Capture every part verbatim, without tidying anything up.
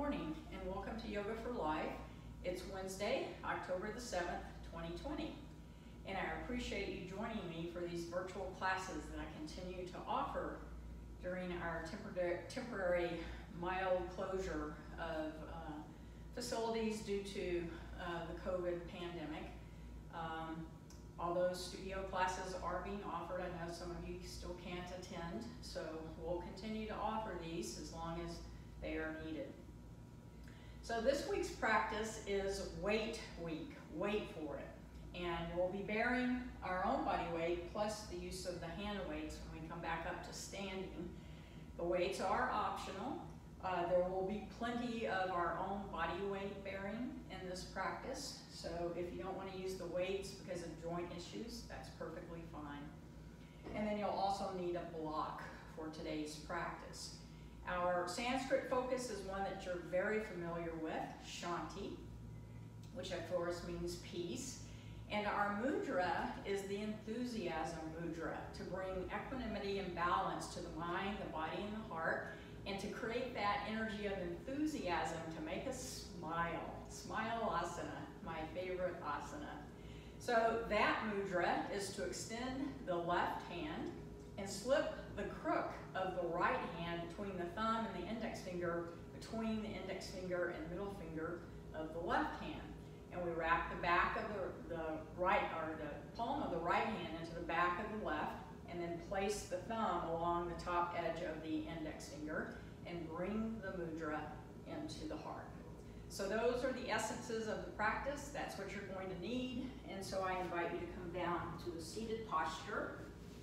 morning and welcome to Yoga for Life. It's Wednesday, October the seventh, twenty twenty. And I appreciate you joining me for these virtual classes that I continue to offer during our tempor temporary mild closure of uh, facilities due to uh, the COVID pandemic. Um, although studio classes are being offered, I know some of you still can't attend, so we'll continue to offer these as long as they are needed. So this week's practice is weight week, wait for it. And we'll be bearing our own body weight plus the use of the hand weights when we come back up to standing. The weights are optional. Uh, there will be plenty of our own body weight bearing in this practice. So if you don't want to use the weights because of joint issues, that's perfectly fine. And then you'll also need a block for today's practice. Our Sanskrit focus is one that you're very familiar with, Shanti, which of course means peace. And our mudra is the enthusiasm mudra, to bring equanimity and balance to the mind, the body, and the heart, and to create that energy of enthusiasm to make us smile. Smile asana, my favorite asana. So that mudra is to extend the left hand and slip the crook of the right hand between the thumb and the index finger, between the index finger and middle finger of the left hand. And we wrap the back of the, the right, or the palm of the right hand into the back of the left, and then place the thumb along the top edge of the index finger and bring the mudra into the heart. So those are the essences of the practice. That's what you're going to need. And so I invite you to come down to a seated posture.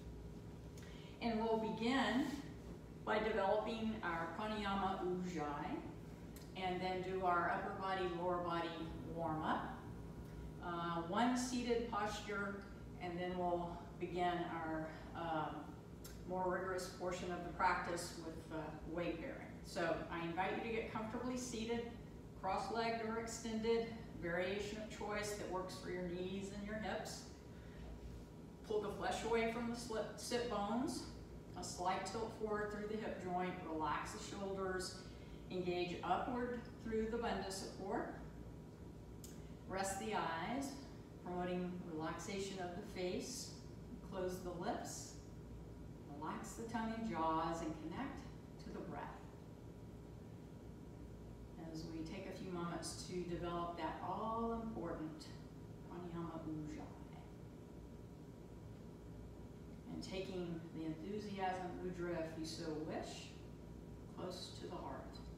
And we'll begin by developing our pranayama ujjayi, and then do our upper body, lower body warm up. Uh, one seated posture, and then we'll begin our um, more rigorous portion of the practice with uh, weight bearing. So I invite you to get comfortably seated, cross-legged or extended, variation of choice that works for your knees and your hips. Pull the flesh away from the slip, sit bones, a slight tilt forward through the hip joint, relax the shoulders, engage upward through the bandha support. Rest the eyes, promoting relaxation of the face. Close the lips, relax the tongue and jaws, and connect to the breath. As we take a few moments to develop that all-important pranayama ujjayi. And taking the enthusiasm mudra, if you so wish, close to the heart.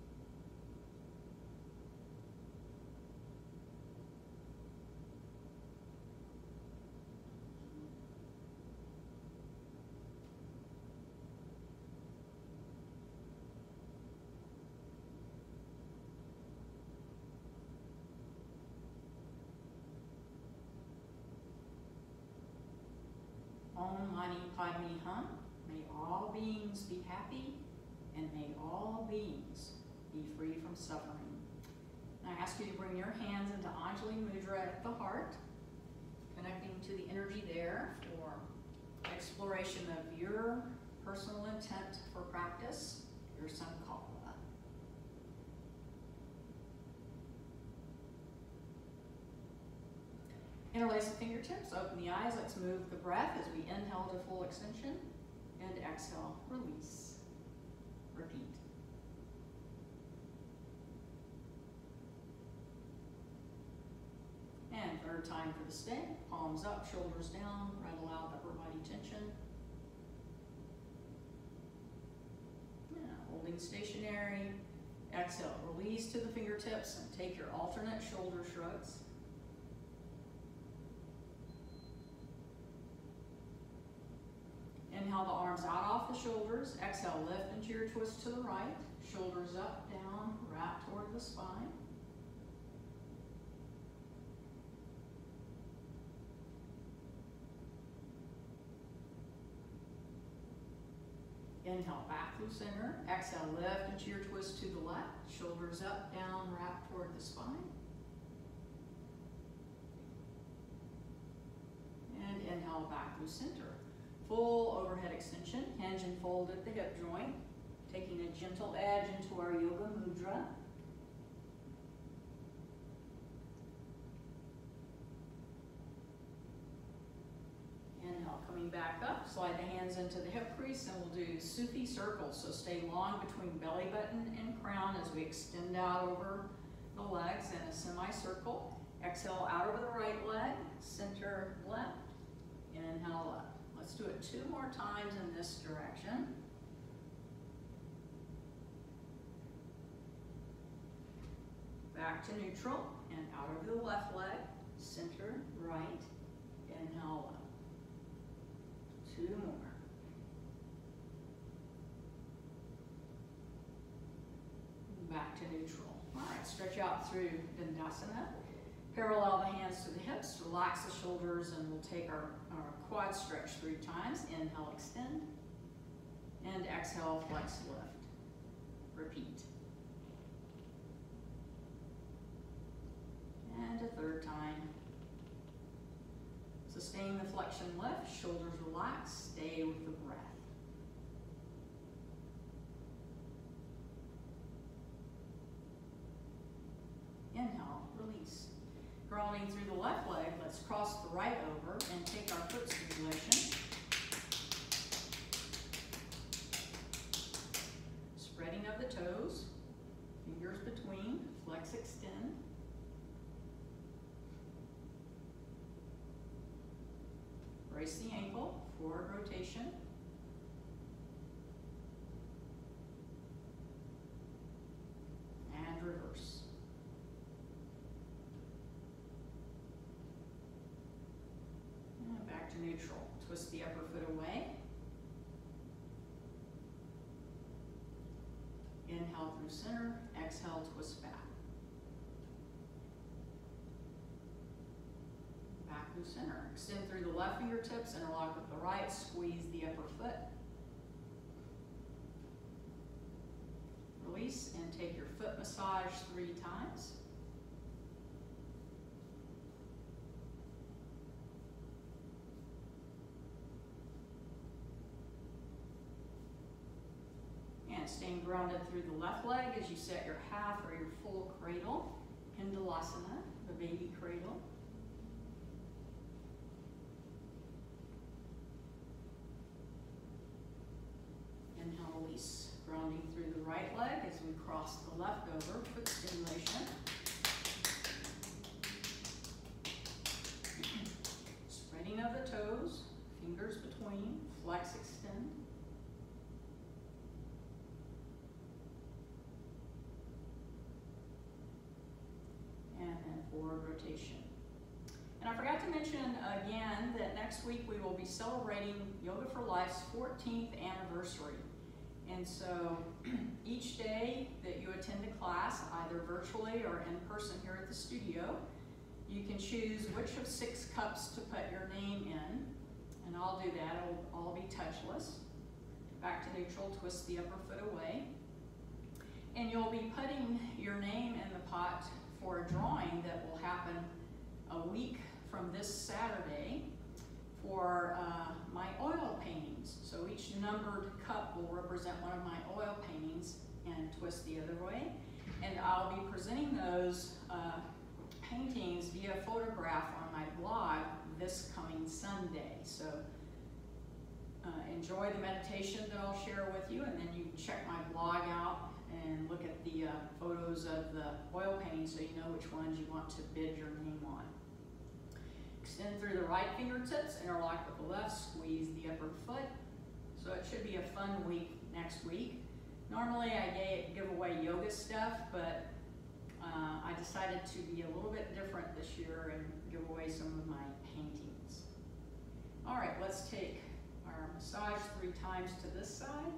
Om Mani Padme Hum. May all beings be happy, and may all beings be free from suffering. And I ask you to bring your hands into Anjali Mudra at the heart, connecting to the energy there for exploration of your personal intent for practice, your sankalpa. Interlace the fingertips, open the eyes, let's move the breath as we inhale to full extension and exhale, release. Repeat. And third time for the stay, palms up, shoulders down, rattle out upper body tension. Yeah, holding stationary, exhale, release to the fingertips and take your alternate shoulder shrugs. Inhale the arms out off the shoulders. Exhale, lift into your twist to the right. Shoulders up, down, wrap toward the spine. Inhale, back through center. Exhale, lift into your twist to the left. Shoulders up, down, wrap toward the spine. And inhale, back through center. Full overhead extension, hinge and fold at the hip joint, taking a gentle edge into our yoga mudra. coming back up, slide the hands into the hip crease, and we'll do Sufi circles. So stay long between belly button and crown as we extend out over the legs in a semicircle. Exhale out over the right leg, center left, inhale up. Let's do it two more times in this direction. Back to neutral and out over the left leg, center right, inhale up. Two more. Back to neutral. All right, stretch out through Dandasana. Parallel the hands to the hips, relax the shoulders, and we'll take our, our quad stretch three times. Inhale, extend, and exhale, flex, lift. Repeat. And a third time. Sustain the flexion lift, shoulders relax, stay with the breath. Inhale, release. Grounding through the left leg, let's cross the right over and take our foot stimulation. Spreading of the toes, fingers between, flex, extend. Brace the ankle, forward rotation. And reverse. And back to neutral. Twist the upper foot away. Inhale through center, exhale, twist back. Back through center. Extend through the left fingertips, interlock with the right, squeeze the upper foot. Release and take your foot massage three times. And staying grounded through the left leg as you set your half or your full cradle. Hindalasana, the baby cradle. Inhale, release. Grounding through the right leg as we cross the left over, foot stimulation. Spreading of the toes, fingers between, flex, extend. And then forward rotation. And I forgot to mention again that next week we will be celebrating Yoga for Life's fourteenth anniversary. And so each day that you attend a class, either virtually or in person here at the studio, you can choose which of six cups to put your name in. And I'll do that, it'll all be touchless. Back to neutral, twist the upper foot away. And you'll be putting your name in the pot for a drawing that will happen a week from this Saturday for uh, my oil paintings. So each numbered cup will represent one of my oil paintings, and twist the other way. And I'll be presenting those uh, paintings via photograph on my blog this coming Sunday. So uh, enjoy the meditation that I'll share with you, and then you can check my blog out and look at the uh, photos of the oil paintings so you know which ones you want to bid your name on. Extend through the right fingertips, interlock with the left, squeeze the upper foot. So it should be a fun week next week. Normally I give away yoga stuff, but uh, I decided to be a little bit different this year and give away some of my paintings. All right, let's take our massage three times to this side.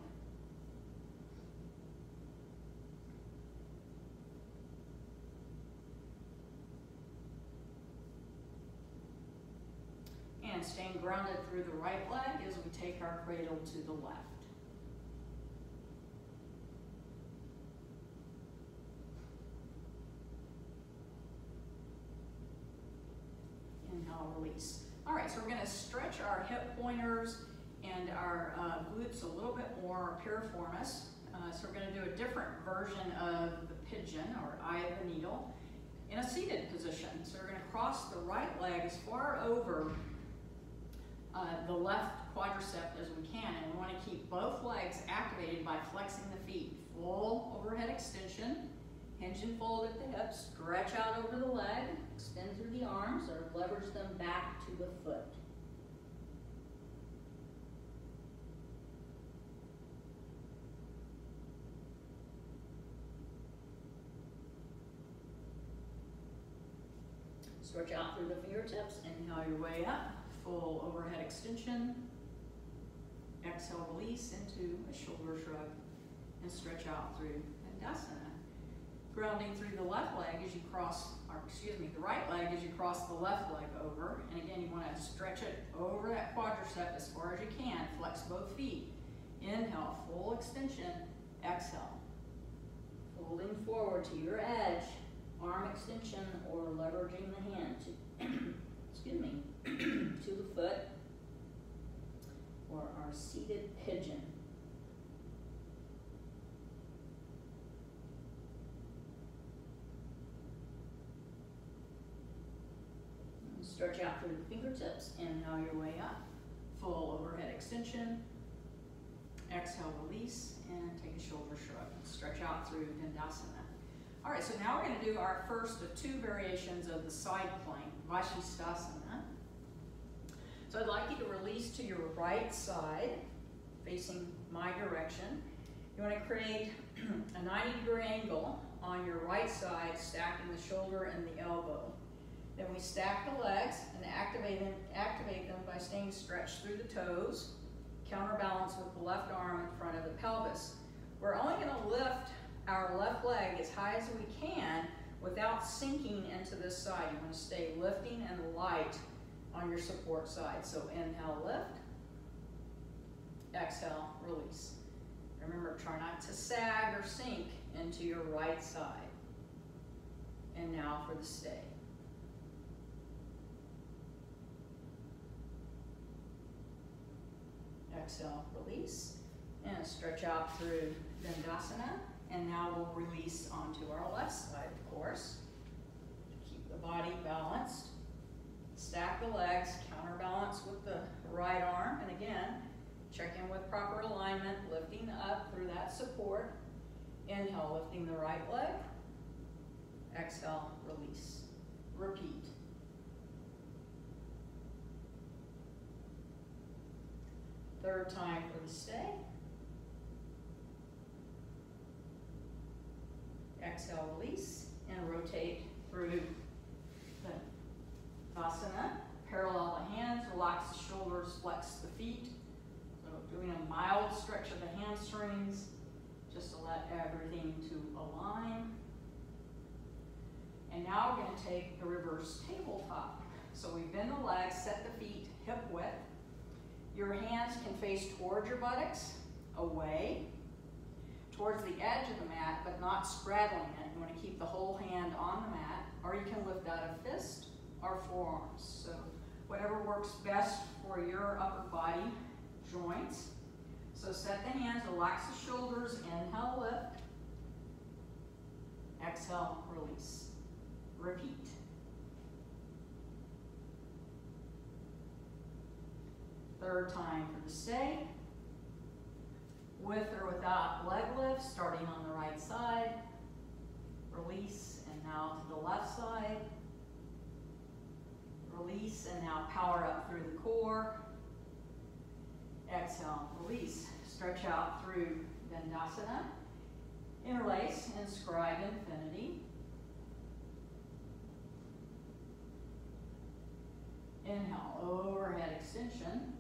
And staying grounded through the right leg as we take our cradle to the left. Inhale, release. All right, so we're going to stretch our hip pointers and our uh, glutes a little bit more, our piriformis. Uh, so we're going to do a different version of the pigeon, or eye of the needle, in a seated position. So we're going to cross the right leg as far over Uh, uh, the left quadricep as we can, and we want to keep both legs activated by flexing the feet. Full overhead extension, hinge and fold at the hips, stretch out over the leg, extend through the arms, or leverage them back to the foot. Stretch out through the fingertips, inhale your way up, full overhead extension. Exhale, release into a shoulder shrug, and stretch out through Dandasana. Grounding through the left leg as you cross, or excuse me, the right leg as you cross the left leg over. And again, you want to stretch it over that quadricep as far as you can. Flex both feet. Inhale, full extension. Exhale. Folding forward to your edge. Arm extension or leveraging the hand to, excuse me, to the foot, or our seated pigeon. And stretch out through the fingertips, inhale your way up, full overhead extension. Exhale, release, and take a shoulder shrug. Stretch out through Dandasana. All right, so now we're going to do our first of two variations of the side plank, Vashisthasana. So I'd like you to release to your right side, facing my direction. You want to create a ninety degree angle on your right side, stacking the shoulder and the elbow. Then we stack the legs and activate them, activate them by staying stretched through the toes, counterbalance with the left arm in front of the pelvis. We're only going to lift our left leg as high as we can without sinking into this side. You want to stay lifting and light on your support side. So inhale, lift. Exhale, release. Remember, try not to sag or sink into your right side. And now for the stay. Exhale, release. And stretch out through Dandasana. And now we'll release onto our left side, of course. Keep the body balanced. Stack the legs, counterbalance with the right arm. And again, check in with proper alignment, lifting up through that support. Inhale, lifting the right leg. Exhale, release. Repeat. Third time for the stay. Exhale, release, and rotate through the Vasana. Parallel the hands, relax the shoulders, flex the feet. So doing a mild stretch of the hamstrings, just to let everything to align. And now we're going to take the reverse tabletop. So we bend the legs, set the feet hip width. Your hands can face towards your buttocks, away, towards the edge of the mat, but not straddling it. You want to keep the whole hand on the mat, or you can lift out a fist or forearms. So whatever works best for your upper body joints. So set the hands, relax the shoulders, inhale, lift. Exhale, release. Repeat. Third time for the stay. With or without leg lift, starting on the right side. Release, and now to the left side. Release, and now power up through the core. Exhale, release. Stretch out through Dandasana. Interlace and scribe infinity. Inhale, overhead extension.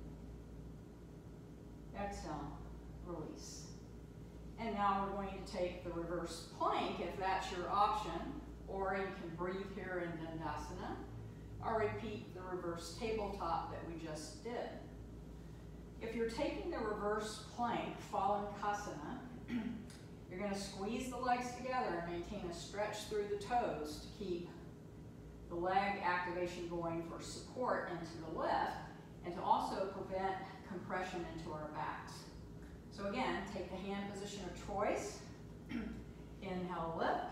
Exhale, release. And now we're going to take the reverse plank if that's your option, or you can breathe here in Dandasana, or repeat the reverse tabletop that we just did. If you're taking the reverse plank, Phalangasana, you're going to squeeze the legs together and maintain a stretch through the toes to keep the leg activation going for support into the lift, and to also prevent compression into our backs. So again, take the hand position of choice. Inhale, lift.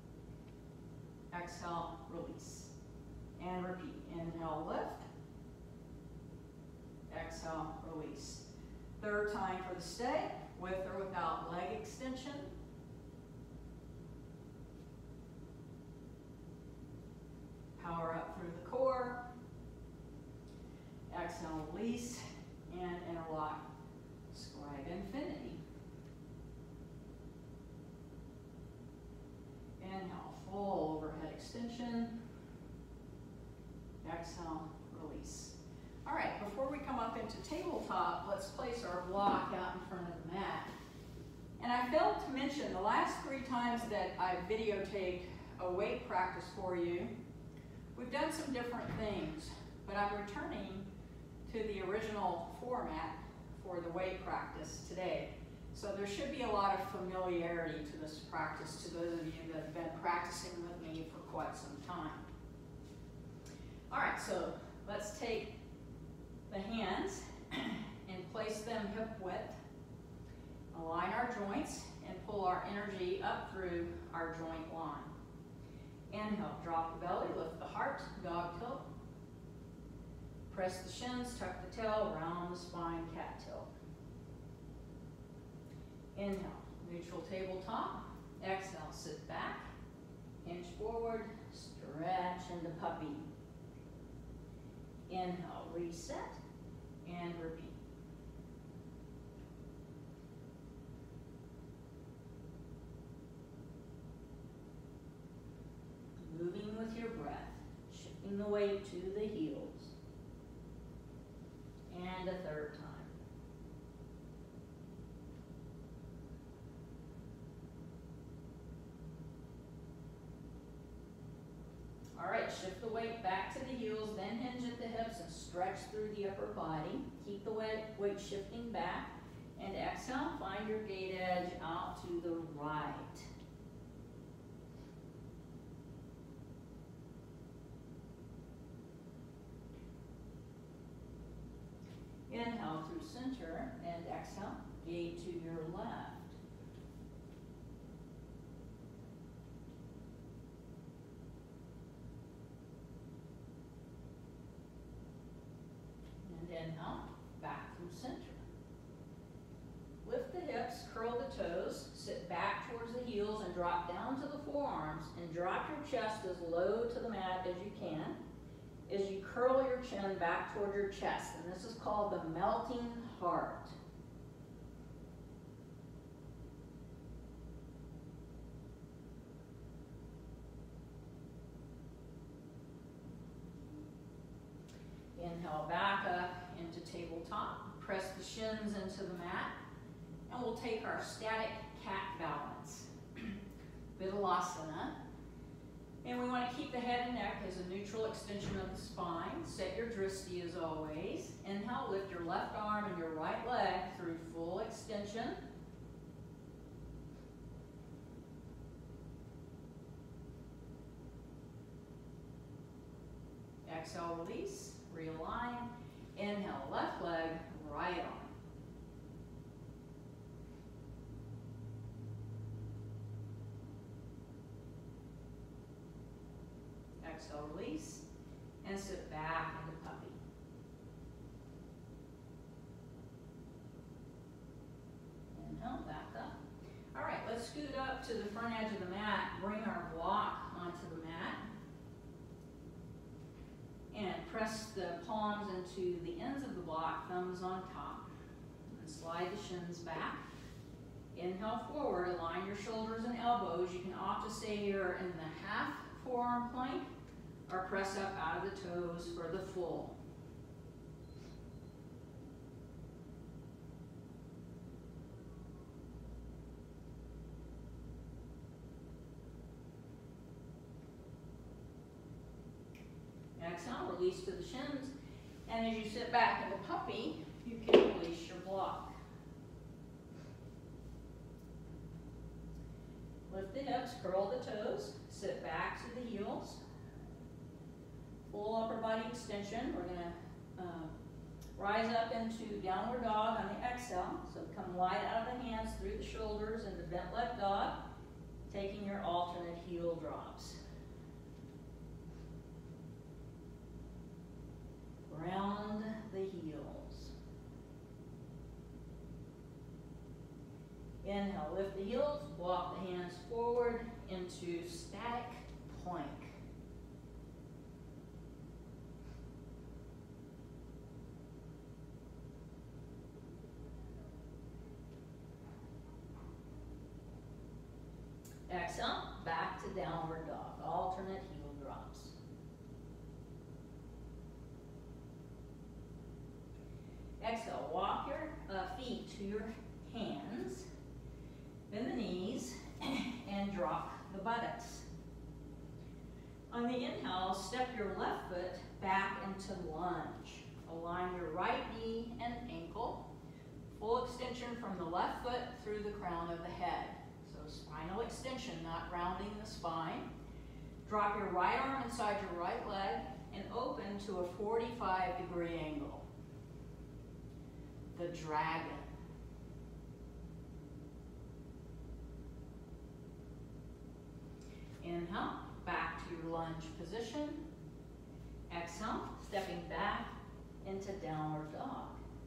Exhale, release. And repeat. Inhale, lift. release. Third time for the stay, with or without leg extension. Power up through the core. Exhale, release, and interlock. Scribe Infinity. Inhale, full overhead extension. Exhale, release. All right, before we come up into tabletop, let's place our block out in front of the mat. And I failed to mention the last three times that I videotaped a weight practice for you, we've done some different things, but I'm returning to the original format for the weight practice today. So there should be a lot of familiarity to this practice to those of you that have been practicing with me for quite some time. All right, so let's take the hands and place them hip width. Align our joints and pull our energy up through our joint line. Inhale, drop the belly, lift the heart, dog tilt. Press the shins, tuck the tail, round the spine, cat tilt. Inhale, neutral tabletop. Exhale, sit back, hinge forward, stretch into puppy. Inhale, reset, and repeat. Moving with your breath, shifting the weight to the heels. And a third time. All right, shift the weight back to the heels, then hinge at the hips and stretch through the upper body. Keep the weight, weight shifting back. And exhale, find your gate edge out to the right. Inhale through center and exhale, gate to your left. And inhale, back through center. Lift the hips, curl the toes, sit back towards the heels and drop down to the forearms and drop your chest as low to the mat as you can. As you curl your chin back toward your chest, and this is called the melting heart. Inhale back up into tabletop, press the shins into the mat, and we'll take our static cat balance. Vidyalasana. And we want to keep the head and neck as a neutral extension of the spine. Set your drishti as always. Inhale, lift your left arm and your right leg through full extension. Exhale, release, realign. Inhale, left leg, right arm. Exhale, release, and sit back into puppy. Inhale, back up. All right, let's scoot up to the front edge of the mat, bring our block onto the mat, and press the palms into the ends of the block, thumbs on top, and slide the shins back. Inhale forward, align your shoulders and elbows. You can opt to stay here in the half forearm plank, or press up out of the toes for the full. Exhale, release to the shins, and as you sit back in the puppy, you can release your block. Lift the hips, curl the toes, sit back to the heels. Full upper body extension. We're going to uh, rise up into downward dog on the exhale. So come wide out of the hands through the shoulders into bent left dog, taking your alternate heel drops. Round the heels. Inhale, lift the heels, walk the hands forward into static plank. Exhale, back to downward dog, alternate heel drops. Exhale, walk your uh, feet to your hands, bend the knees, and drop the buttocks. On the inhale, step your left foot back into lunge. Align your right knee and ankle. Full extension from the left foot through the crown of the head. So spinal extension, not rounding the spine. Drop your right arm inside your right leg and open to a forty-five degree angle. The dragon. Inhale, back to your lunge position. Exhale, stepping back into downward dog.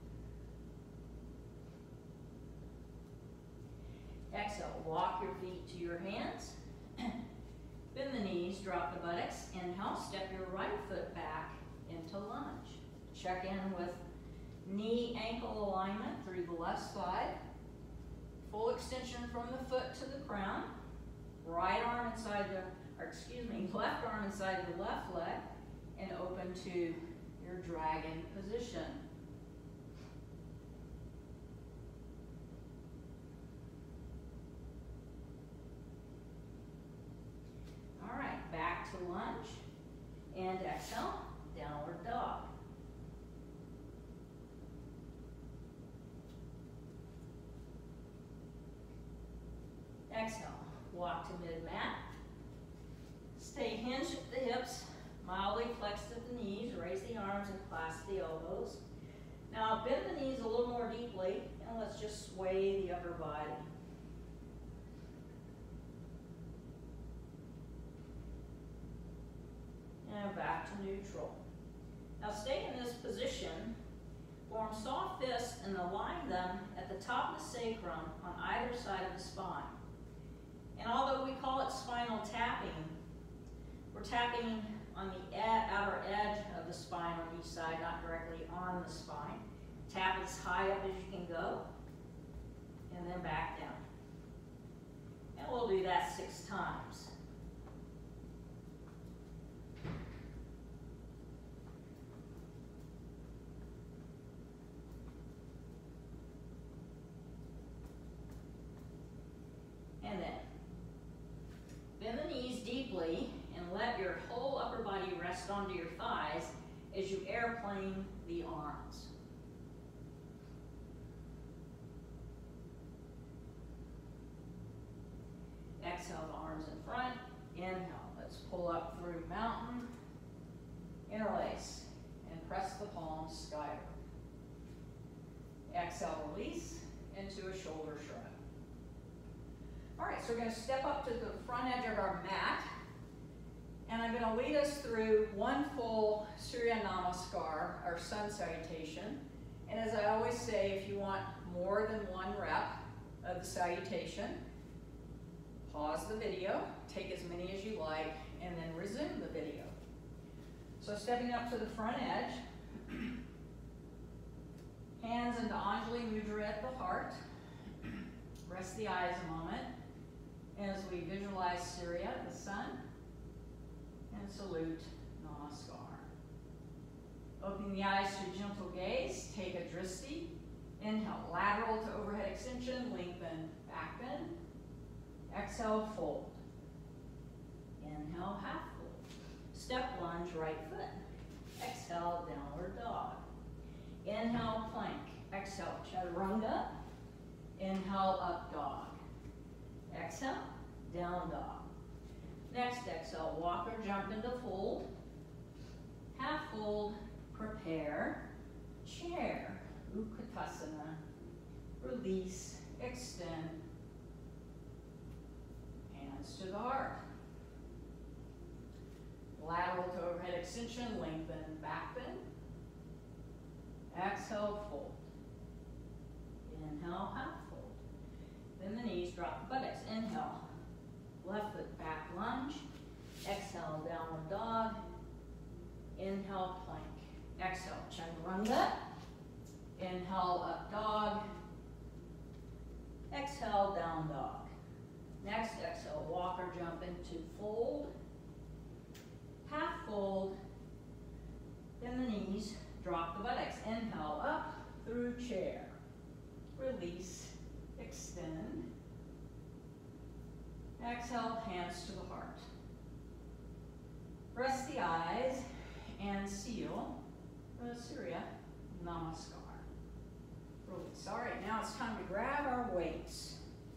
Exhale, walk your feet to your hands. Bend the knees, drop the buttocks. Inhale, step your right foot back into lunge. Check in with knee ankle alignment through the left side. Full extension from the foot to the crown. Right arm inside the, or excuse me, left arm inside the left leg and open to your dragon position. All right, back to lunge and exhale, downward dog. Exhale, walk to mid-mat. Stay hinged at the hips, mildly flexed at the knees, raise the arms and clasp the elbows. Now bend the knees a little more deeply and let's just sway the upper body. And back to neutral. Now stay in this position, form soft fists and align them at the top of the sacrum on either side of the spine. And although we call it spinal tapping, we're tapping on the ed outer edge of the spine on each side, not directly on the spine. Tap as high up as you can go, and then back down. And we'll do that six times. And then bend the knees deeply and let your whole upper body rest onto your thighs as you airplane the arms. Exhale the arms in front. Inhale. Let's pull up through mountain. Interlace and press the palms skyward. Exhale, release into a shoulder shrug. All right, so we're going to step up to the front edge of our mat, and I'm going to lead us through one full Surya Namaskar, our sun salutation. And as I always say, if you want more than one rep of the salutation, pause the video, take as many as you like, and then resume the video. So stepping up to the front edge, hands into Anjali Mudra at the heart. Rest the eyes a moment as we visualize Surya, the sun, and salute Namaskar. Opening the eyes to gentle gaze, take a drishti. Inhale, lateral to overhead extension, lengthen back bend. Exhale, fold. Inhale, half fold. Step lunge, right foot. Exhale, downward dog. Inhale, plank. Exhale, chaturanga. Inhale, up dog. Exhale, down dog. Next exhale, walk or jump into fold. Half fold, prepare, chair, Utkatasana. Release, extend. Hands to the heart. Lateral to overhead extension, lengthen back bend. Exhale, fold. Inhale, half fold. Bend the knees, drop the buttocks. Inhale, left foot back lunge. Exhale, downward dog. Inhale, plank. Exhale, chaturanga. Inhale, up dog. Exhale, down dog. Next, exhale, walk or jump into fold. Half fold. Bend the knees, drop the buttocks. Inhale, up through chair. Release, extend. Exhale, hands to the heart. Rest the eyes and seal the Surya Namaskar. Release. All right, now it's time to grab our weights.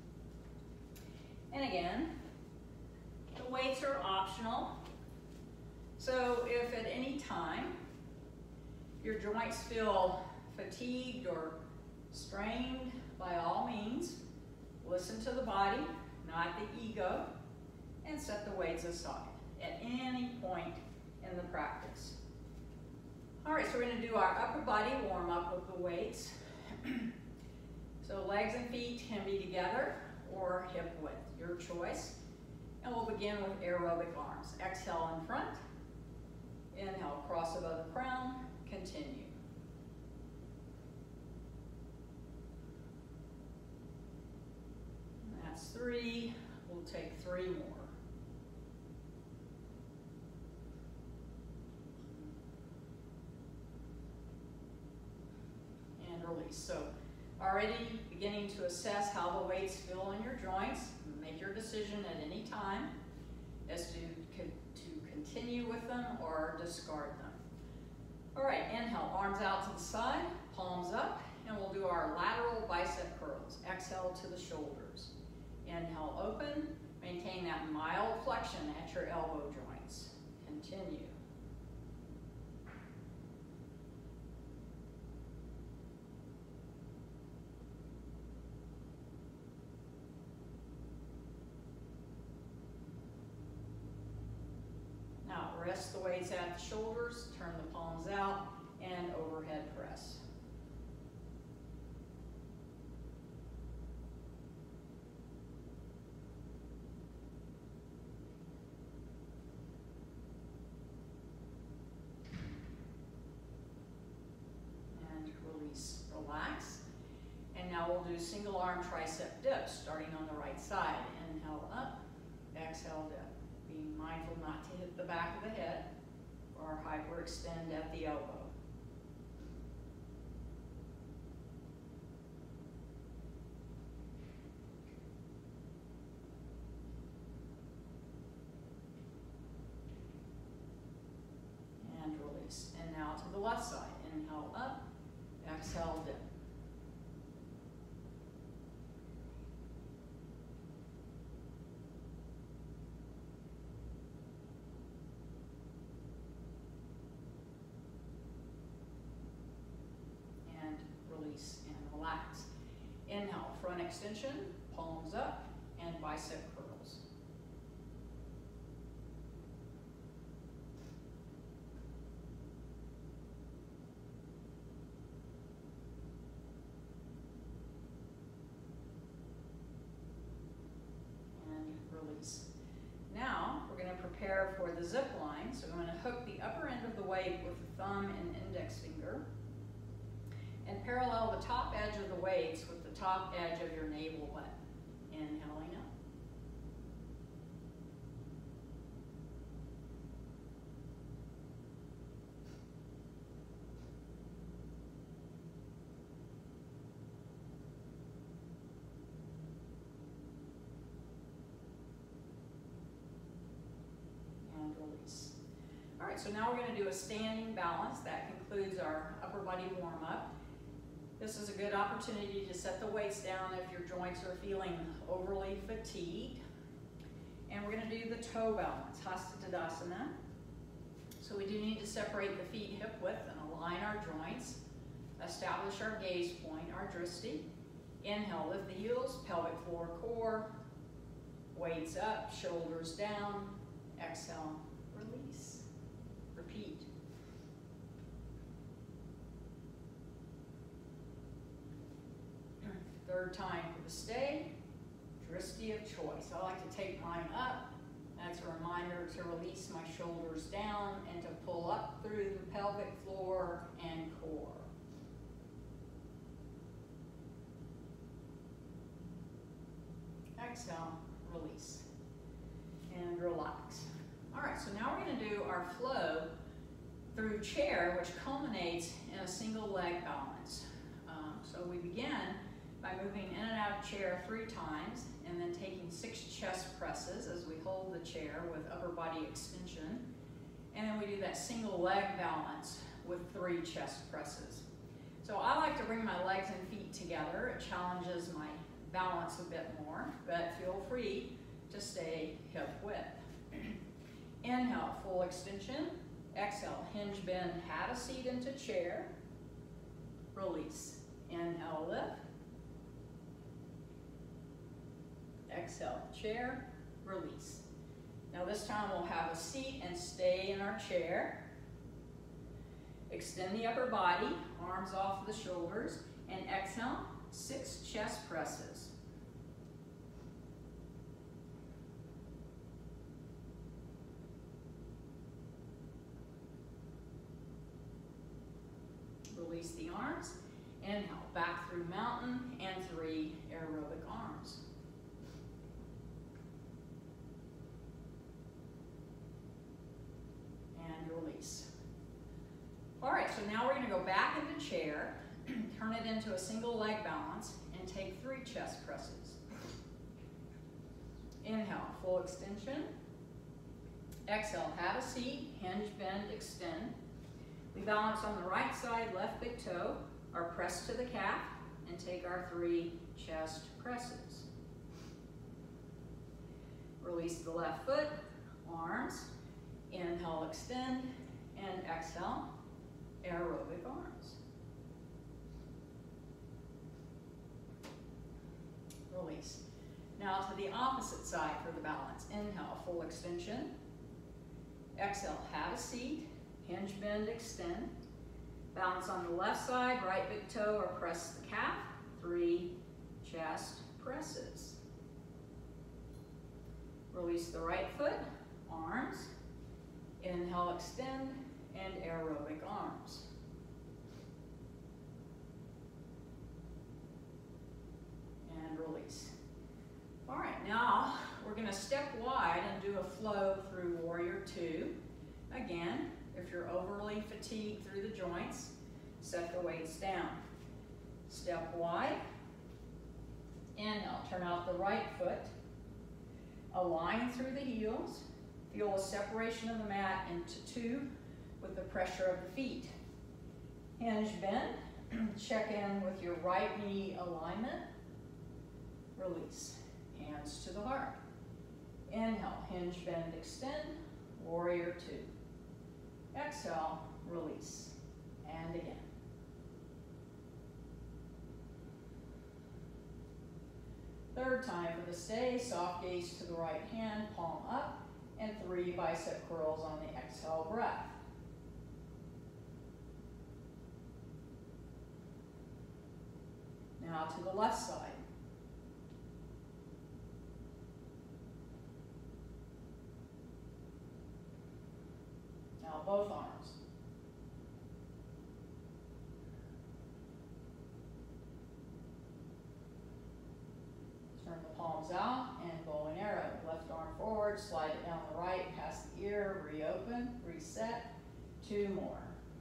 And again, the weights are optional. So if at any time your joints feel fatigued or strained, by all means, listen to the body, not the ego, and set the weights aside at any point in the practice. All right, so we're going to do our upper body warm-up with the weights. So legs and feet can be together or hip width, your choice. And we'll begin with aerobic arms. Exhale in front. Inhale, cross above the crown. Continue. That's three. We'll take three more. And release. So already beginning to assess how the weights feel in your joints. Make your decision at any time as to, to continue with them or discard them. All right, inhale, arms out to the side, palms up, and we'll do our lateral bicep curls. Exhale to the shoulders. Inhale, open. Maintain that mild flexion at your elbow joints. Continue. Now, rest the weights at the shoulders, turn the palms out, and overhead press. And release, relax. And now we'll do single arm tricep dips, starting on the right side. Inhale up, exhale dip. Being mindful not to hit the back of the head or hyperextend at the elbow. And release. And now to the left side. Inhale up, exhale dip. Release and relax. Inhale, front extension, palms up, and bicep curls. And release. Now, we're going to prepare for the zip line. So I'm going to hook the upper end of the weight with the thumb and index finger. And parallel the top edge of the weights with the top edge of your navel button. Inhaling up. And release. All right, so now we're going to do a standing balance. That concludes our upper body warm-up. This is a good opportunity to set the weights down if your joints are feeling overly fatigued. And we're going to do the toe balance, Hasta Tadasana. So we do need to separate the feet hip width and align our joints. Establish our gaze point, our drishti. Inhale, lift the heels, pelvic floor core. Weights up, shoulders down. Exhale, release. Repeat. Third time for the stay. Twisty of choice. I like to take mine up. That's a reminder to release my shoulders down and to pull up through the pelvic floor and core. Exhale, release, and relax. All right, so now we're going to do our flow through chair, which culminates in a single leg balance. Um, so we begin by moving in and out of chair three times and then taking six chest presses as we hold the chair with upper body extension. And then we do that single leg balance with three chest presses. So I like to bring my legs and feet together. It challenges my balance a bit more, but feel free to stay hip width. Inhale, full extension. Exhale, hinge bend, hat a seat into chair. Release. Inhale, lift. Exhale, chair, release. Now this time we'll have a seat and stay in our chair. Extend the upper body, arms off the shoulders, and exhale, six chest presses. Release the arms. Inhale, back through mountain and three aerobic arms. And release. All right, so now we're going to go back into chair, turn it into a single leg balance, and take three chest presses. Inhale, full extension. Exhale, have a seat, hinge, bend, extend. We balance on the right side, left big toe, or press to the calf, and take our three chest presses. Release the left foot, arms. Inhale, extend, and exhale, aerobic arms. Release. Now to the opposite side for the balance. Inhale, full extension. Exhale, have a seat, hinge, bend, extend. Balance on the left side, right big toe, or press the calf. Three chest presses. Release the right foot, arms. Inhale, extend, and aerobic arms. And release. All right, now we're going to step wide and do a flow through Warrior Two. Again, if you're overly fatigued through the joints, set the weights down. Step wide. Inhale, turn out the right foot. Align through the heels. Feel a separation of the mat into two with the pressure of the feet. Hinge bend. Check in with your right knee alignment. Release. Hands to the heart. Inhale, hinge, bend, extend. Warrior Two. Exhale, release. And again. Third time for the stay, soft gaze to the right hand, palm up, and three bicep curls on the exhale breath. Now to the left side. Now both arms. Turn the palms out and bow and arrow. Left arm forward, slide it down the right, past the ear, reopen, reset. Two more.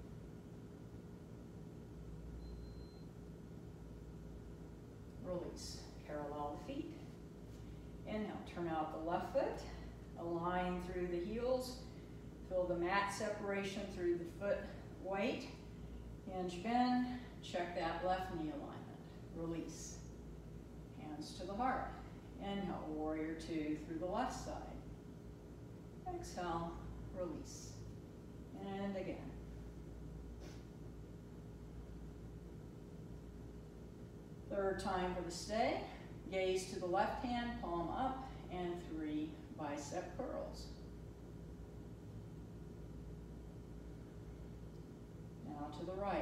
Release. Parallel the feet. Inhale, turn out the left foot. Align through the heels. Feel the mat separation through the foot weight. Hinge bend. Check that left knee alignment. Release. Hands to the heart. Inhale, Warrior Two through the left side. Exhale, release. And again. Third time for the stay. Gaze to the left hand, palm up, and three bicep curls. Now to the right.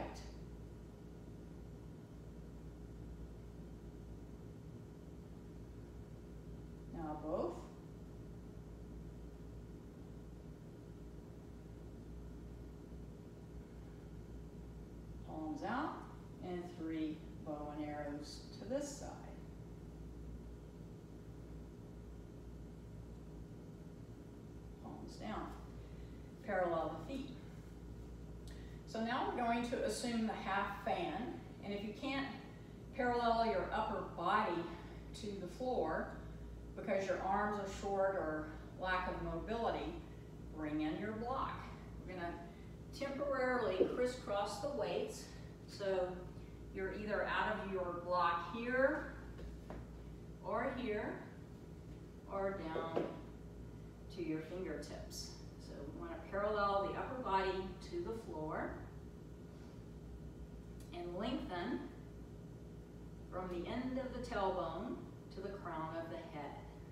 palms out, and three bow and arrows to this side. Palms down. Parallel the feet. So now we're going to assume the half fan, and if you can't parallel your upper body to the floor because your arms are short or lack of mobility, bring in your block. We're going to temporarily crisscross the weights, so you're either out of your block here or here or down to your fingertips. So we want to parallel the upper body to the floor and lengthen from the end of the tailbone to the crown of the head.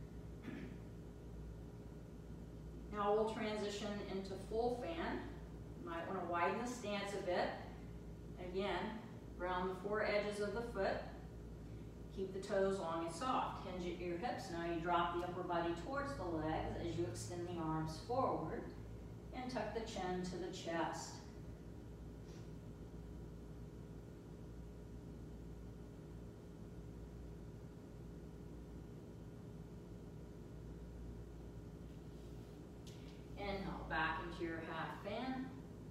Now we'll transition into full fan. You might want to widen the stance a bit. Again, round the four edges of the foot. Keep the toes long and soft. Hinge at your hips. Now you drop the upper body towards the legs as you extend the arms forward and tuck the chin to the chest. Inhale, back into your half fan.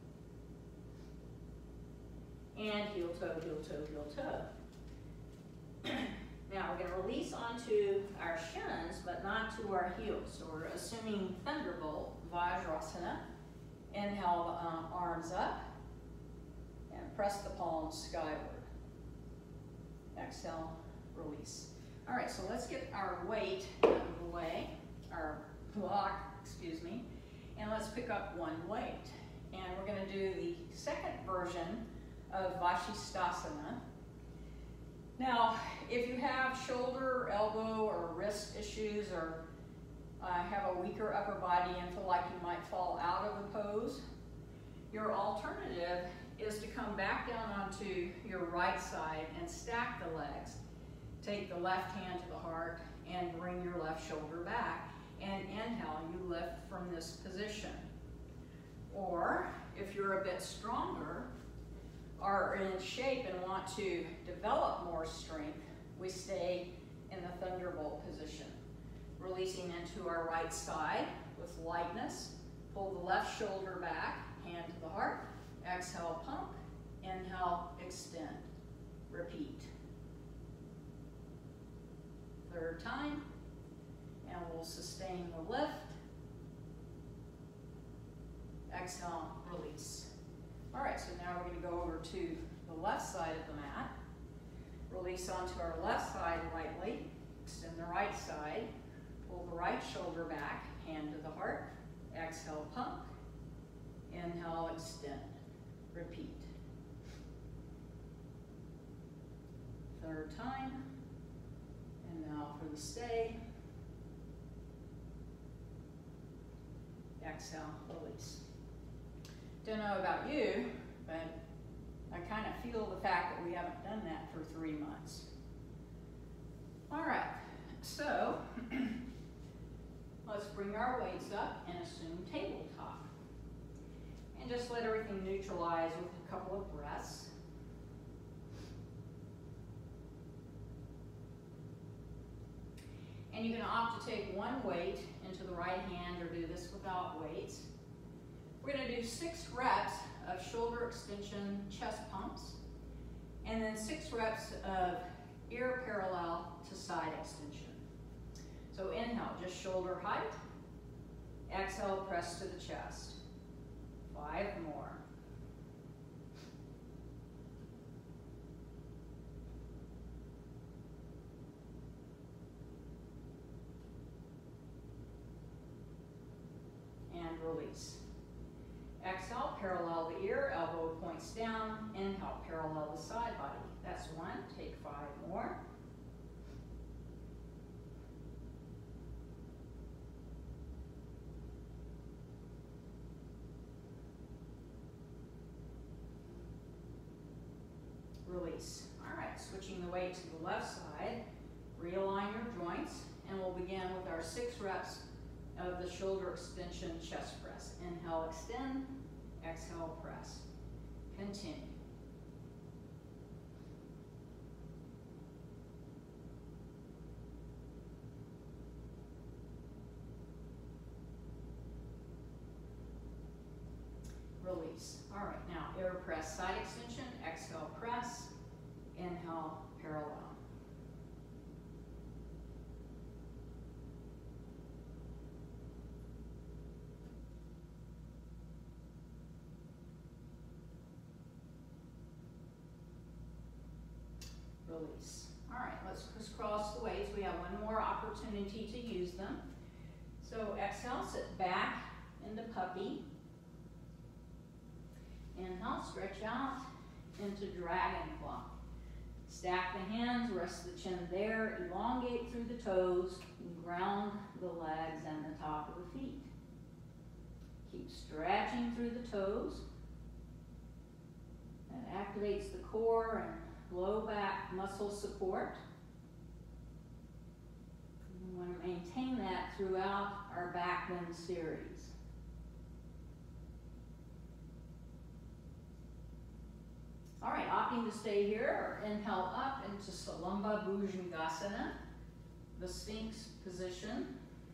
And heel toe, heel toe, heel toe. Now we're going to release onto our shins, but not to our heels. So we're assuming Thunderbolt, Vajrasana. Inhale the um, arms up and press the palms skyward. Exhale, release. All right, so let's get our weight out of the way, our block, excuse me. And let's pick up one weight. And we're going to do the second version of Vashisthasana. Now, if you have shoulder, elbow, or wrist issues, or uh, have a weaker upper body and feel like you might fall out of the pose, your alternative is to come back down onto your right side and stack the legs. Take the left hand to the heart and bring your left shoulder back. And inhale, you lift from this position. Or if you're a bit stronger, are in shape and want to develop more strength, we stay in the Thunderbolt position. Releasing into our right side with lightness. Pull the left shoulder back, hand to the heart. Exhale, pump. Inhale, extend. Repeat. Third time. And we'll sustain the lift. Exhale, release. All right, so now we're going to go over to the left side of the mat. Release onto our left side lightly. Extend the right side. Pull the right shoulder back, hand to the heart. Exhale, pump. Inhale, extend. Repeat. Third time. And now for the stay. Exhale, release. Don't know about you, but I kind of feel the fact that we haven't done that for three months. All right, so let's bring our weights up and assume tabletop. And just let everything neutralize with a couple of breaths. And you can opt to take one weight into the right hand or do this without weights. We're going to do six reps of shoulder extension chest pumps, and then six reps of ear parallel to side extension. So inhale, just shoulder height. Exhale, press to the chest. Five more. And release. Exhale, parallel the ear, elbow points down. Inhale, parallel the side body. That's one. Take five more. Release. All right, switching the weight to the left side. Realign your joints, and we'll begin with our six reps of the shoulder extension chest press. Inhale, extend. Exhale, press. Continue. press side extension, exhale, press, inhale, parallel. Release. All right, let's crisscross the weights. We have one more opportunity to use them. So exhale, sit back into puppy. Inhale, stretch out into dragonfly. Stack the hands, rest the chin there, elongate through the toes, and ground the legs and the top of the feet. Keep stretching through the toes. That activates the core and low back muscle support. We want to maintain that throughout our back bend series. All right, opting to stay here, or inhale up into Salamba Bhujangasana, the Sphinx position.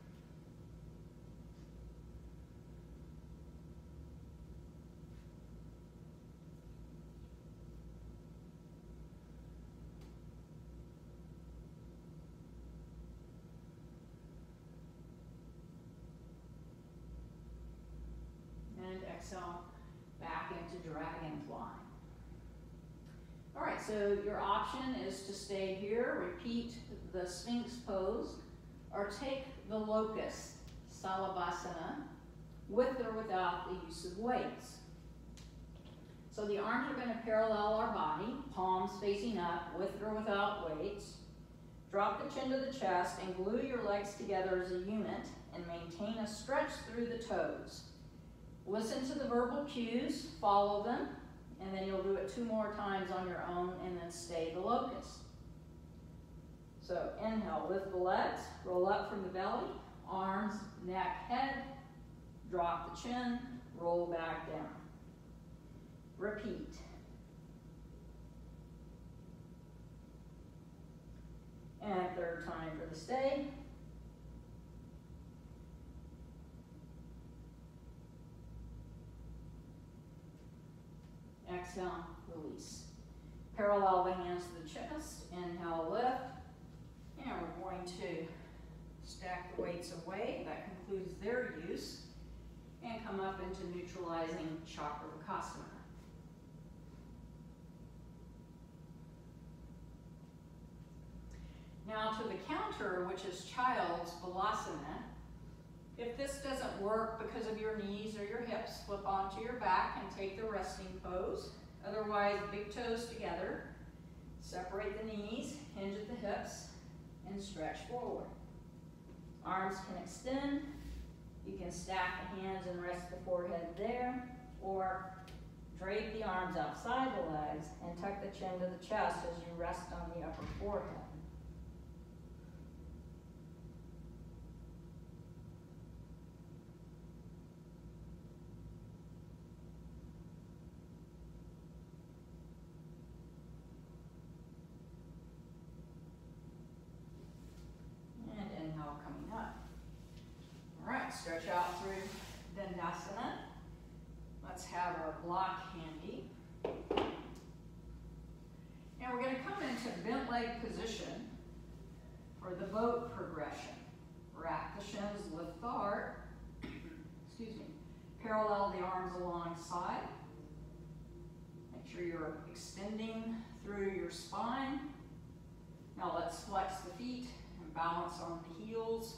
And exhale back into dragonfly. All right, so your option is to stay here, repeat the Sphinx pose, or take the locust, Salabhasana, with or without the use of weights. So the arms are going to parallel our body, palms facing up, with or without weights. Drop the chin to the chest and glue your legs together as a unit and maintain a stretch through the toes. Listen to the verbal cues, follow them, and then you'll do it two more times on your own and then stay the locust. So inhale, lift the legs, roll up from the belly, arms, neck, head, drop the chin, roll back down. Repeat. And third time for the stay. Exhale, release. Parallel the hands to the chest. Inhale, lift. And we're going to stack the weights away. That concludes their use. And come up into neutralizing Chakravarkasana. Now to the counter, which is Child's Balasana. If this doesn't work because of your knees or your hips, flip onto your back and take the resting pose. Otherwise, big toes together. Separate the knees, hinge at the hips, and stretch forward. Arms can extend. You can stack the hands and rest the forehead there, or drape the arms outside the legs and tuck the chin to the chest as you rest on the upper forehead. Stretch out through Dandasana. Let's have our block handy. And we're going to come into bent leg position for the boat progression. Wrap the shins, lift the heart. Excuse me. Parallel the arms alongside. Make sure you're extending through your spine. Now let's flex the feet and balance on the heels.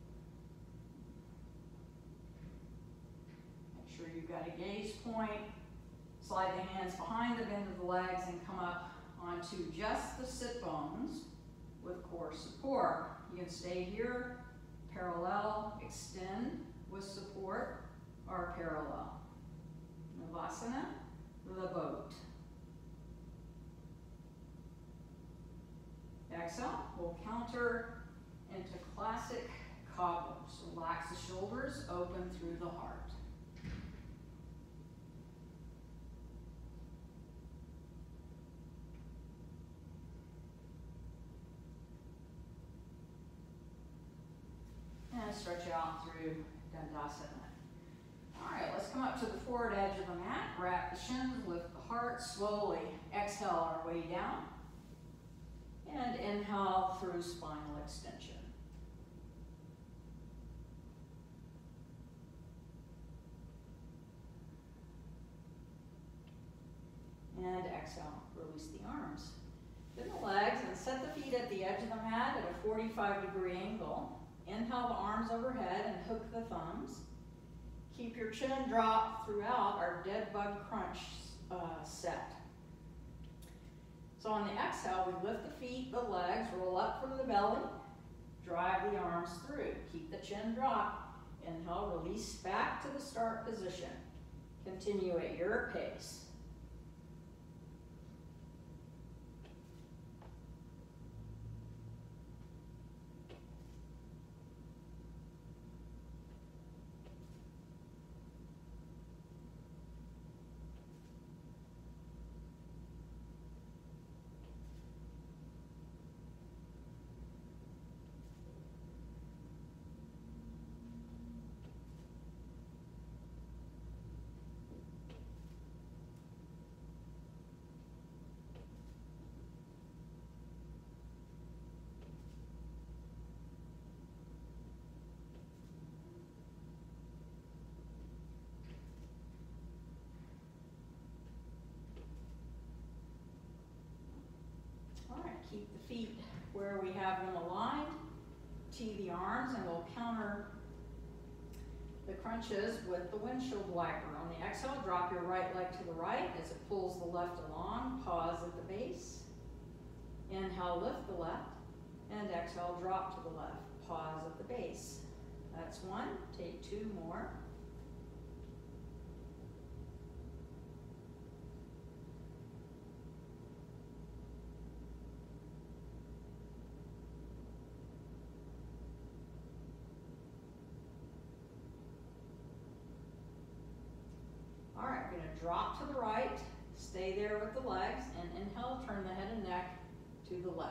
Make sure you've got a gaze point. Slide the hands behind the bend of the legs and come up onto just the sit bones with core support. You can stay here, parallel, extend with support, or parallel. Navasana, the boat. Exhale, we'll counter into classic cobbler. So relax the shoulders, open through the heart. And stretch out through Dandasana. All right, let's come up to the forward edge of the mat. Wrap the shins, lift the apart. Slowly exhale our way down. And inhale through spinal extension. And exhale, release the arms. Bend the legs and set the feet at the edge of the mat at a forty-five degree angle. Inhale the arms overhead and hook the thumbs. Keep your chin dropped throughout our dead bug crunch uh, set. So on the exhale, we lift the feet, the legs, roll up from the belly, drive the arms through. Keep the chin dropped. Inhale, release back to the start position. Continue at your pace. Keep the feet where we have them aligned. Tee the arms and we'll counter the crunches with the windshield wiper. On the exhale, drop your right leg to the right as it pulls the left along. Pause at the base. Inhale, lift the left. And exhale, drop to the left. Pause at the base. That's one. Take two more. Drop to the right, stay there with the legs, and inhale, turn the head and neck to the left.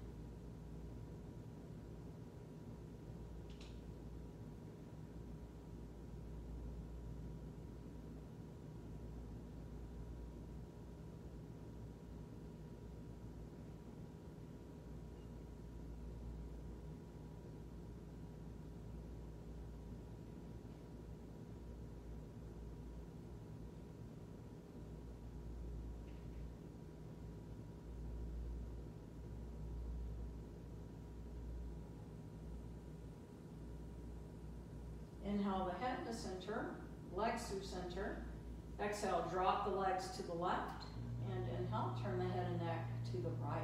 Inhale the head to center, legs through center. Exhale, drop the legs to the left. And inhale, turn the head and neck to the right.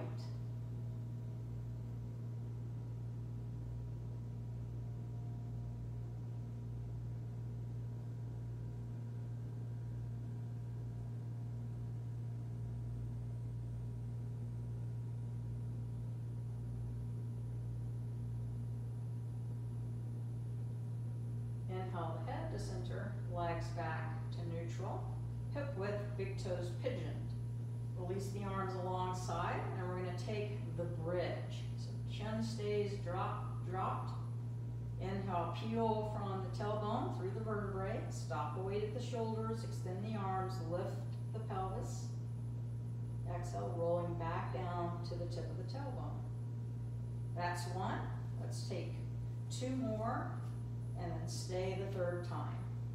Inhale the head to center, legs back to neutral, hip width, big toes pigeoned. Release the arms alongside, and we're going to take the bridge. So chin stays drop, dropped. Inhale, peel from the tailbone through the vertebrae. Stop the weight at the shoulders, extend the arms, lift the pelvis. Exhale, rolling back down to the tip of the tailbone. That's one. Let's take two more. And then stay the third time.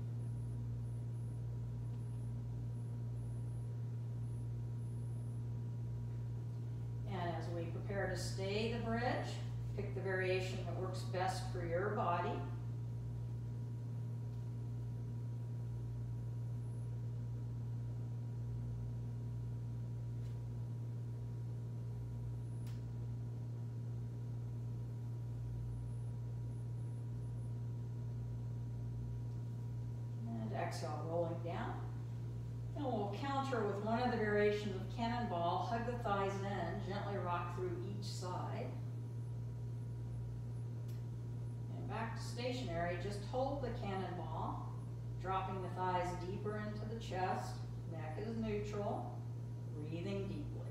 And as we prepare to stay the bridge, pick the variation that works best for your body. Exhale, rolling down. And we'll counter with one of the variations of cannonball. Hug the thighs in, gently rock through each side. And back to stationary, just hold the cannonball, dropping the thighs deeper into the chest. Neck is neutral, breathing deeply.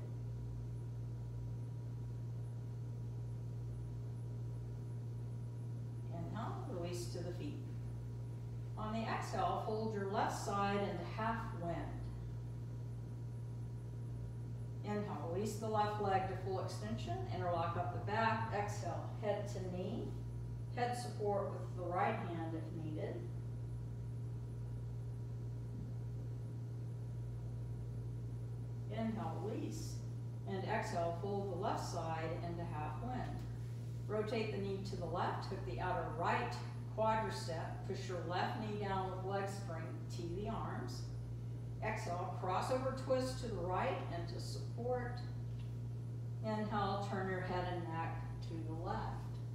Inhale, release to the feet. On the exhale, fold your left side into half wind. Inhale, release the left leg to full extension, interlock up the back. Exhale, head to knee. Head support with the right hand if needed. Inhale, release. And exhale, fold the left side into half wind. Rotate the knee to the left, hook the outer right quadricep. Push your left knee down with leg strength, T the arms. Exhale, crossover twist to the right and to support. Inhale, turn your head and neck to the left.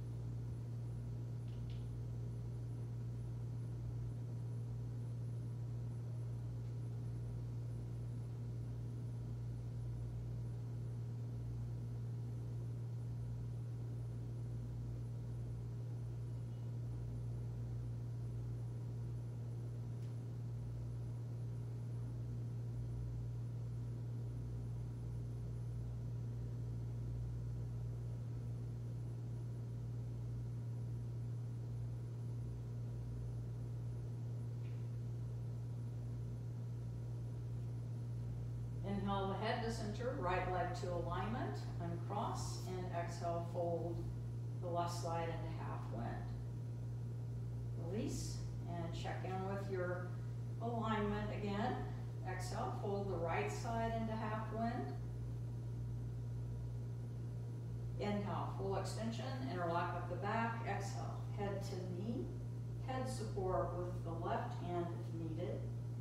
Inhale the head to center, right leg to alignment, uncross, and exhale, fold the left side into half wind. Release, and check in with your alignment again. Exhale, fold the right side into half wind. Inhale, full extension, interlock up the back. Exhale, head to knee, head support with the left hand if needed.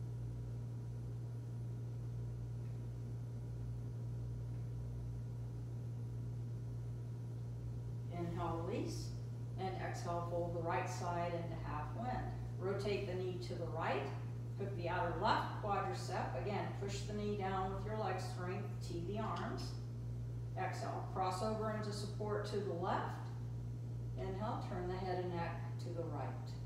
Inhale, release, and exhale, fold the right side into half wind. Rotate the knee to the right, hook the outer left quadricep. Again, push the knee down with your leg strength, T the arms. Exhale, cross over into support to the left. Inhale, turn the head and neck to the right.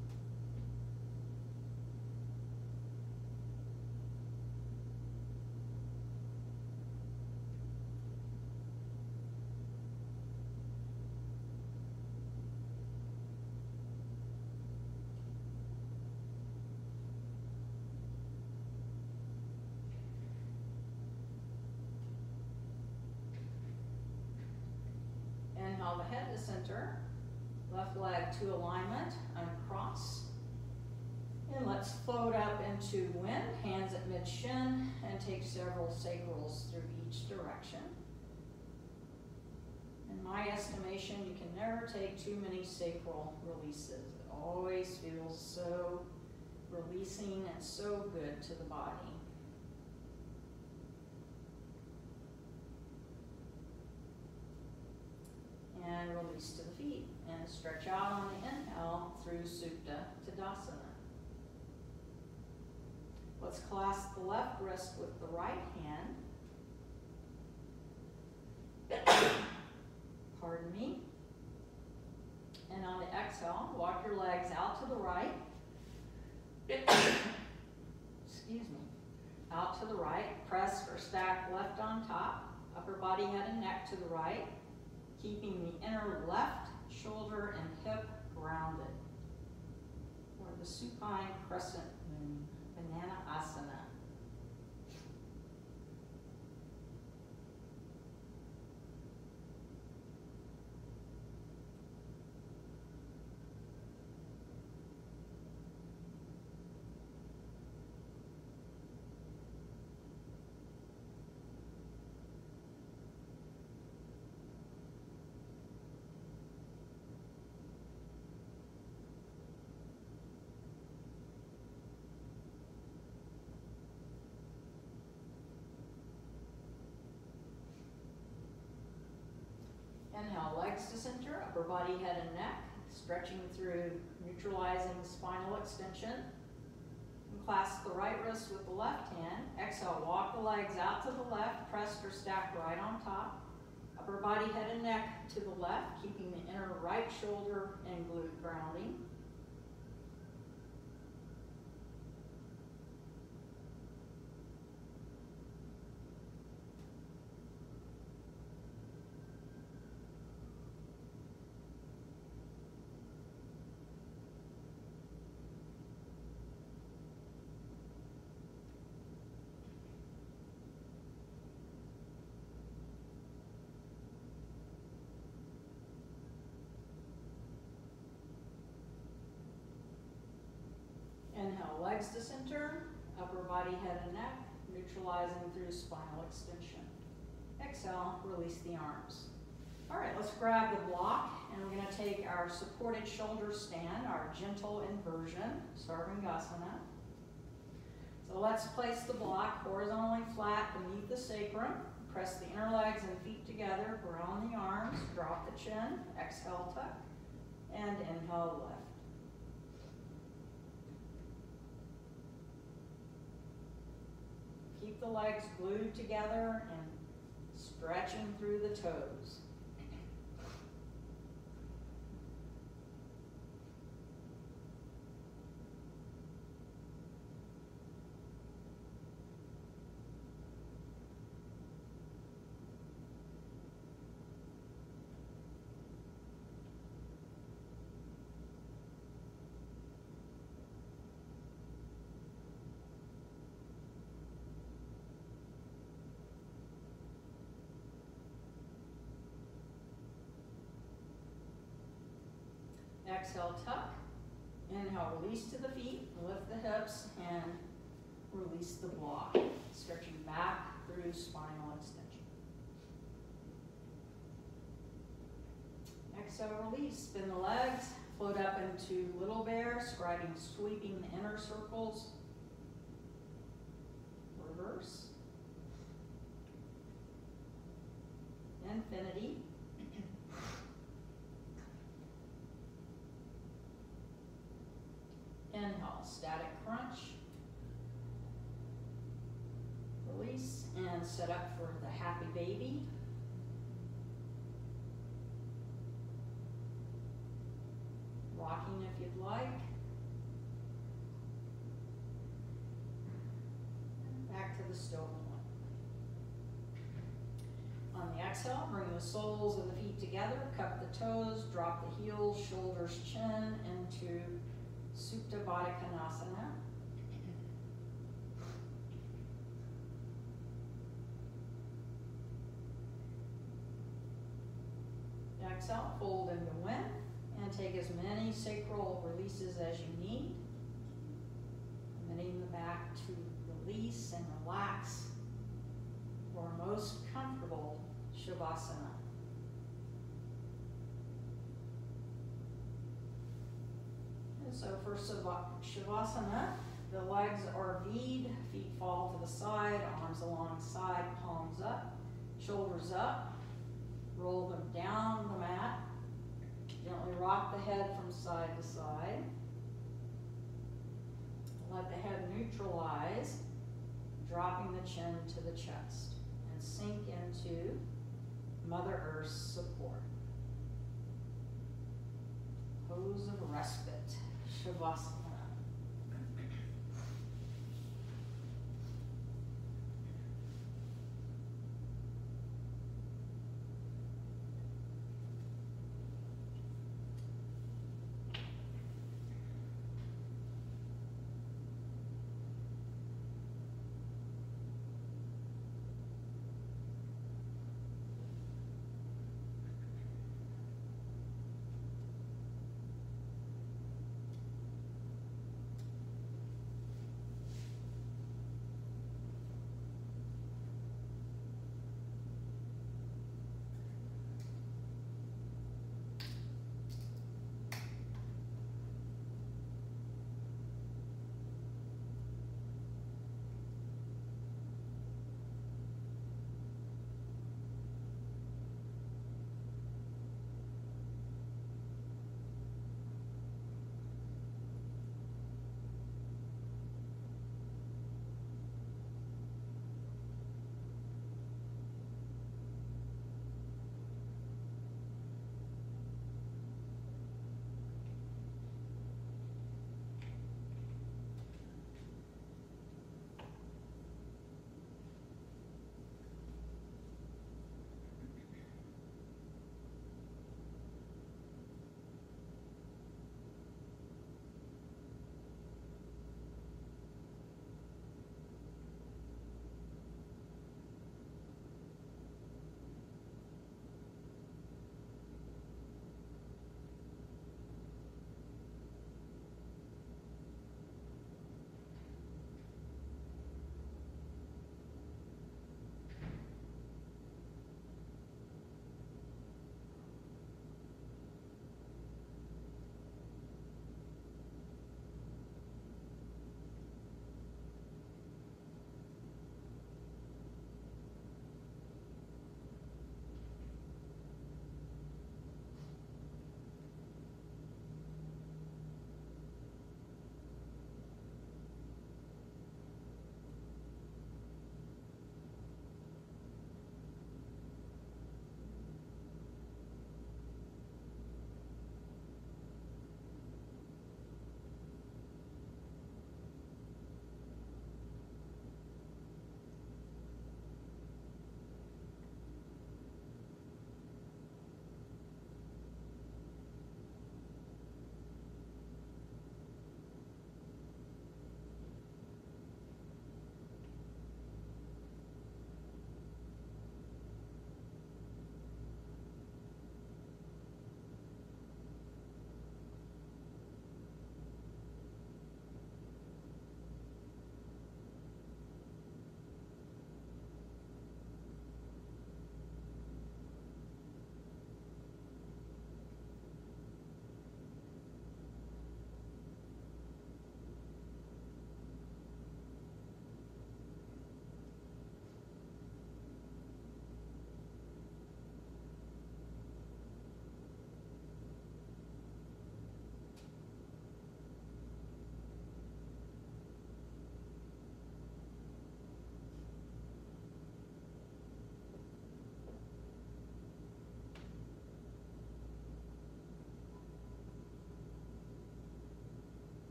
Inhale the head to center, left leg to alignment, uncross. And let's float up into wind, hands at mid-shin, and take several sacrals through each direction. In my estimation, you can never take too many sacral releases. It always feels so releasing and so good to the body. And release to the feet, and stretch out on the inhale through Supta Tadasana. Let's clasp the left wrist with the right hand. Pardon me. And on the exhale, walk your legs out to the right. Excuse me. Out to the right, press or stack left on top, upper body, head and neck to the right, keeping the inner left shoulder and hip grounded. Or the supine crescent moon, banana asana. Inhale, legs to center, upper body, head and neck, stretching through neutralizing spinal extension. And clasp the right wrist with the left hand. Exhale, walk the legs out to the left, pressed or stacked right on top. Upper body, head and neck to the left, keeping the inner right shoulder and glute grounding. legs to center, upper body, head, and neck, neutralizing through spinal extension. Exhale, release the arms. All right, let's grab the block, and we're gonna take our supported shoulder stand, our gentle inversion, Sarvangasana. So let's place the block horizontally flat beneath the sacrum. Press the inner legs and feet together, ground the arms, drop the chin, exhale, tuck, and inhale, lift. Keep the legs glued together and stretching through the toes. Exhale, tuck. Inhale, release to the feet, lift the hips, and release the block, stretching back through spinal extension. Exhale, release, spin the legs, float up into little bear, scribing, sweeping the inner circles. Reverse. Infinity. Inhale, static crunch. Release and set up for the happy baby. Rocking if you'd like. Back to the still one. On the exhale, bring the soles of the feet together, cup the toes, drop the heels, shoulders, chin into Supta Baddha Konasana. Exhale, fold into wind, and take as many sacral releases as you need. Committing the back to release and relax for most comfortable Shavasana. And so for Shavasana, the legs are V'd, feet fall to the side, arms alongside, palms up, shoulders up. Roll them down the mat. Gently rock the head from side to side. Let the head neutralize, dropping the chin to the chest, and sink into Mother Earth's support. Pose of respite, Shavasana.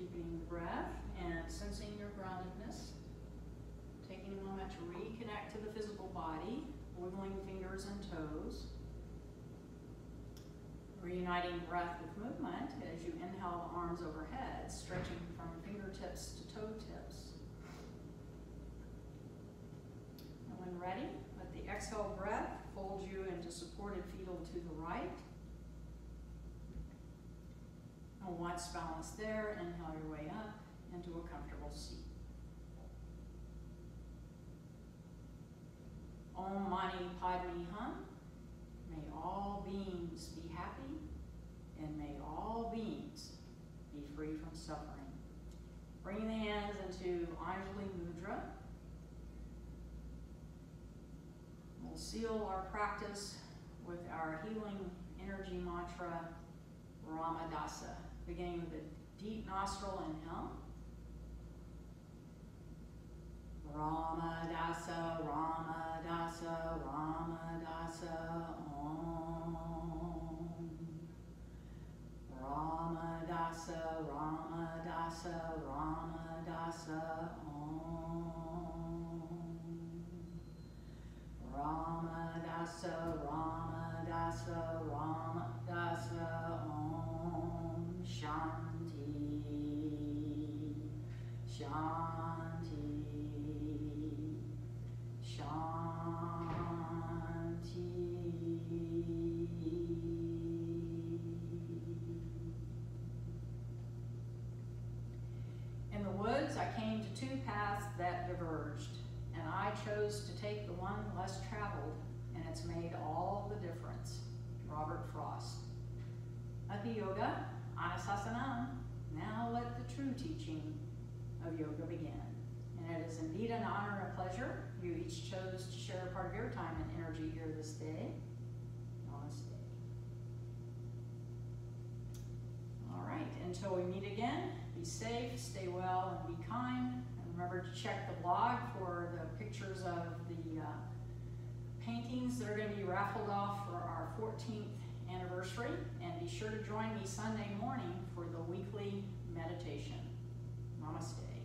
Deepening the breath and sensing your groundedness. Taking a moment to reconnect to the physical body, wiggling fingers and toes. Reuniting breath with movement as you inhale the arms overhead, stretching from fingertips to toe tips. And when ready, let the exhale breath fold you into supported fetal to the right. And once balanced there, inhale your way up into a comfortable seat. Om Mani Padme Hum. May all beings be happy, and may all beings be free from suffering. Bring the hands into Anjali Mudra. We'll seal our practice with our healing energy mantra, Ramadasa, beginning with a deep nostril inhale. Ramadasa, Ramadasa, Ramadasa, Om. Ramadasa, Ramadasa, Ramadasa, Om. Ramadasa, Ramadasa, Ramadasa, Om. Shanti, Shanti. In the woods, I came to two paths that diverged, and I chose to take the one less traveled, and it's made all the difference. Robert Frost. Ati Yoga, Anasasanam. Now let the true teaching of yoga begin. And it is indeed an honor and a pleasure. You each chose to share a part of your time and energy here this day. Namaste. All right, until we meet again, be safe, stay well, and be kind. And remember to check the blog for the pictures of the uh, paintings that are going to be raffled off for our fourteenth anniversary. And be sure to join me Sunday morning for the weekly meditation. Namaste.